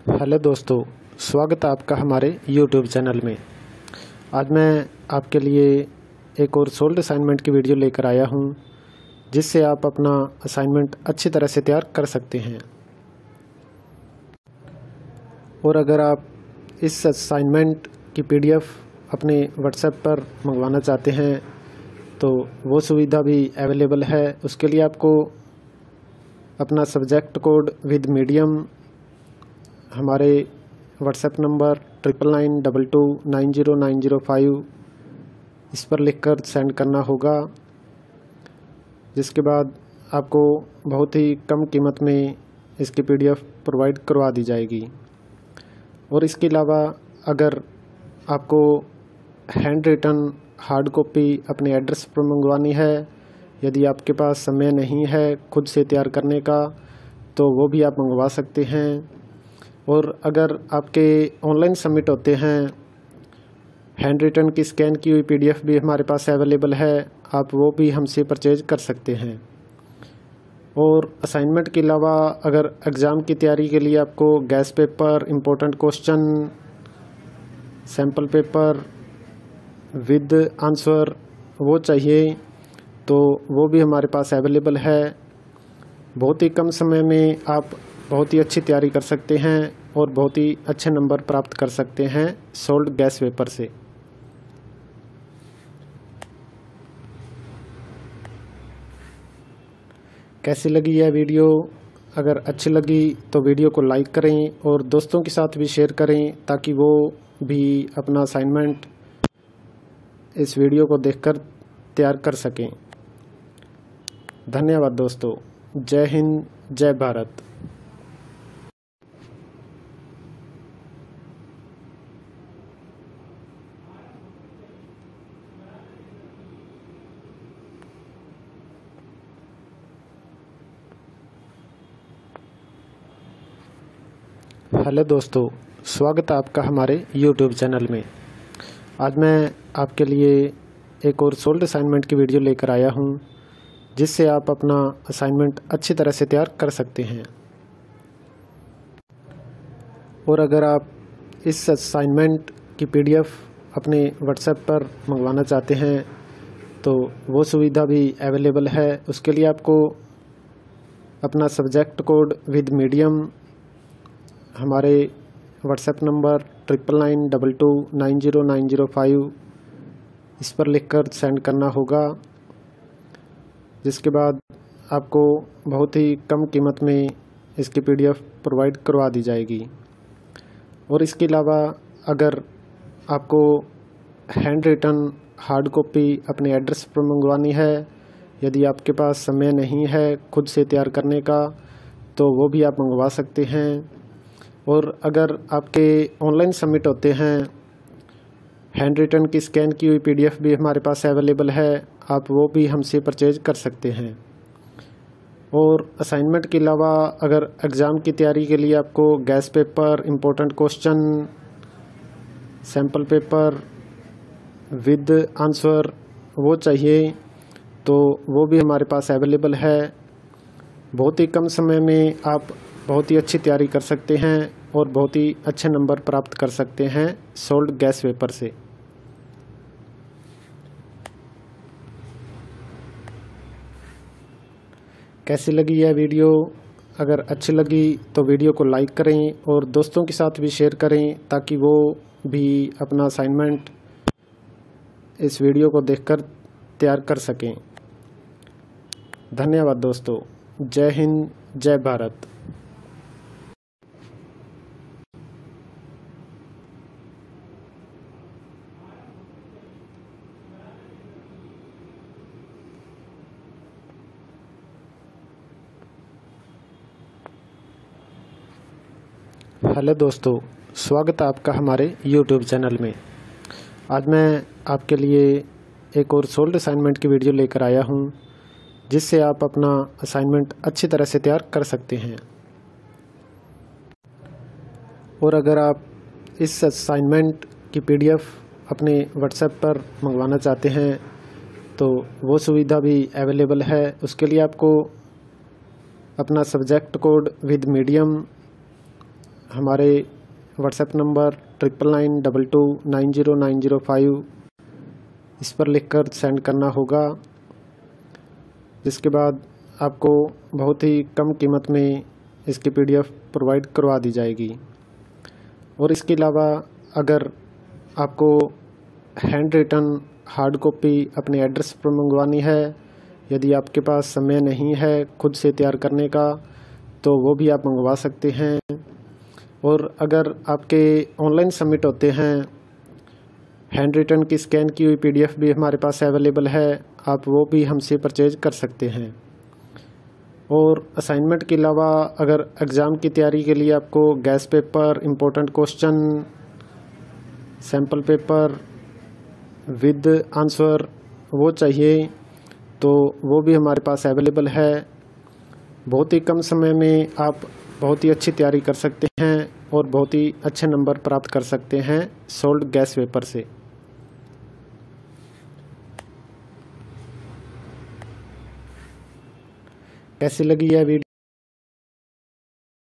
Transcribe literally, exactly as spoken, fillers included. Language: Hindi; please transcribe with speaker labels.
Speaker 1: हेलो दोस्तों, स्वागत है आपका हमारे यूट्यूब चैनल में। आज मैं आपके लिए एक और सोल्ड असाइनमेंट की वीडियो लेकर आया हूं, जिससे आप अपना असाइनमेंट अच्छी तरह से तैयार कर सकते हैं। और अगर आप इस असाइनमेंट की पीडीएफ अपने व्हाट्सएप पर मंगवाना चाहते हैं तो वो सुविधा भी अवेलेबल है। उसके लिए आपको अपना सब्जेक्ट कोड विद मीडियम हमारे WhatsApp number triple nine double two nine zero nine zero five इस पर लिखकर सेंड करना होगा, जिसके बाद आपको बहुत ही कम कीमत में इसकी पीडीएफ प्रोवाइड करवा दी जाएगी। और इसके अलावा अगर आपको हैंड रिटन हार्ड कॉपी अपने एड्रेस पर मंगवानी है, यदि आपके पास समय नहीं है खुद से तैयार करने का, तो वो भी आप मंगवा सकते हैं। और अगर आपके ऑनलाइन सबमिट होते हैं, हैंड रिटन की स्कैन की हुई पीडीएफ भी हमारे पास अवेलेबल है, आप वो भी हमसे परचेज कर सकते हैं। और असाइनमेंट के अलावा अगर एग्ज़ाम की तैयारी के लिए आपको guess paper, important question, sample paper with answer वो चाहिए, तो वो भी हमारे पास अवेलेबल है। बहुत ही कम समय में आप बहुत ही अच्छी तैयारी कर सकते हैं और बहुत ही अच्छे नंबर प्राप्त कर सकते हैं सोल्ड गैस पेपर से। कैसी लगी यह वीडियो? अगर अच्छी लगी तो वीडियो को लाइक करें और दोस्तों के साथ भी शेयर करें, ताकि वो भी अपना असाइनमेंट इस वीडियो को देखकर तैयार कर सकें। धन्यवाद दोस्तों। जय हिंद, जय भारत। हेलो दोस्तों, स्वागत है आपका हमारे यूट्यूब चैनल में। आज मैं आपके लिए एक और सोल्ड असाइनमेंट की वीडियो लेकर आया हूं, जिससे आप अपना असाइनमेंट अच्छी तरह से तैयार कर सकते हैं। और अगर आप इस असाइनमेंट की पीडीएफ अपने व्हाट्सएप पर मंगवाना चाहते हैं तो वो सुविधा भी अवेलेबल है। उसके लिए आपको अपना सब्जेक्ट कोड विद मीडियम हमारे WhatsApp number triple nine double two nine zero nine zero five इस पर लिखकर सेंड करना होगा, जिसके बाद आपको बहुत ही कम कीमत में इसकी पीडीएफ प्रोवाइड करवा दी जाएगी। और इसके अलावा अगर आपको हैंड रिटन हार्ड कॉपी अपने एड्रेस पर मंगवानी है, यदि आपके पास समय नहीं है खुद से तैयार करने का, तो वो भी आप मंगवा सकते हैं। और अगर आपके ऑनलाइन सबमिट होते हैं, हैंड रिटन की स्कैन की हुई पीडीएफ भी हमारे पास अवेलेबल है, आप वो भी हमसे परचेज कर सकते हैं। और असाइनमेंट के अलावा अगर एग्ज़ाम की तैयारी के लिए आपको guess paper, important question, sample paper with answer वो चाहिए, तो वो भी हमारे पास अवेलेबल है। बहुत ही कम समय में आप बहुत ही अच्छी तैयारी कर सकते हैं और बहुत ही अच्छे नंबर प्राप्त कर सकते हैं सोल्ड गैस पेपर से। कैसी लगी यह वीडियो? अगर अच्छी लगी तो वीडियो को लाइक करें और दोस्तों के साथ भी शेयर करें, ताकि वो भी अपना असाइनमेंट इस वीडियो को देखकर तैयार कर सकें। धन्यवाद दोस्तों। जय हिंद, जय भारत। हेलो दोस्तों, स्वागत है आपका हमारे यूट्यूब चैनल में। आज मैं आपके लिए एक और सोल्ड असाइनमेंट की वीडियो लेकर आया हूं, जिससे आप अपना असाइनमेंट अच्छी तरह से तैयार कर सकते हैं। और अगर आप इस असाइनमेंट की पीडीएफ अपने व्हाट्सएप पर मंगवाना चाहते हैं तो वो सुविधा भी अवेलेबल है। उसके लिए आपको अपना सब्जेक्ट कोड विद मीडियम हमारे WhatsApp number triple nine double two nine zero nine zero five इस पर लिखकर सेंड करना होगा। जिसके बाद आपको बहुत ही कम कीमत में इसकी पीडीएफ प्रोवाइड करवा दी जाएगी। और इसके अलावा अगर आपको हैंड रिटन हार्ड कॉपी अपने एड्रेस पर मंगवानी है, यदि आपके पास समय नहीं है खुद से तैयार करने का, तो वो भी आप मंगवा सकते हैं। और अगर आपके ऑनलाइन सबमिट होते हैं, हैंड रिटन की स्कैन की हुई पीडीएफ भी हमारे पास अवेलेबल है, आप वो भी हमसे परचेज कर सकते हैं। और असाइनमेंट के अलावा अगर एग्ज़ाम की तैयारी के लिए आपको guess paper, important question, sample paper with answer वो चाहिए, तो वो भी हमारे पास अवेलेबल है। बहुत ही कम समय में आप बहुत ही अच्छी तैयारी कर सकते हैं और बहुत ही अच्छे नंबर प्राप्त कर सकते हैं सोल्ड गैस पेपर से। कैसी लगी यह वीडियो?